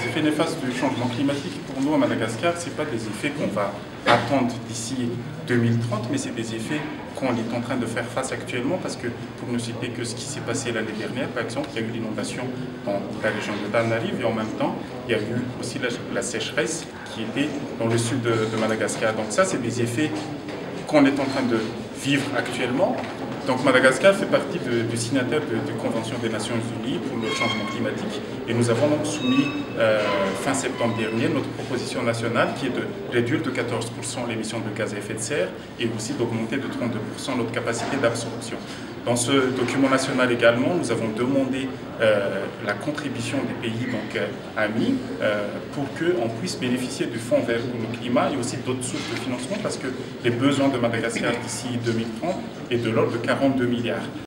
effets néfastes du changement climatique, pour nous à Madagascar, ce n'est pas des effets qu'on va attendre d'ici 2030, mais c'est des effets qu'on est en train de faire face actuellement, parce que, pour ne citer que ce qui s'est passé l'année dernière, par exemple, il y a eu l'inondation dans la région de Tanarive, et en même temps, il y a eu aussi la sécheresse qui était dans le sud de Madagascar. Donc ça, c'est des effets qu'on est en train de vivre actuellement. Donc Madagascar fait partie du signataire de Convention des Nations Unies pour le changement climatique, et nous avons donc soumis fin septembre dernier notre proposition nationale qui est de réduire de 14% l'émission de gaz à effet de serre et aussi d'augmenter de 32% notre capacité d'absorption. Dans ce document national également, nous avons demandé la contribution des pays amis pour qu'on puisse bénéficier du Fonds vert pour le climat et aussi d'autres sources de financement, parce que les besoins de Madagascar d'ici 2030 est de l'ordre de 42 milliards.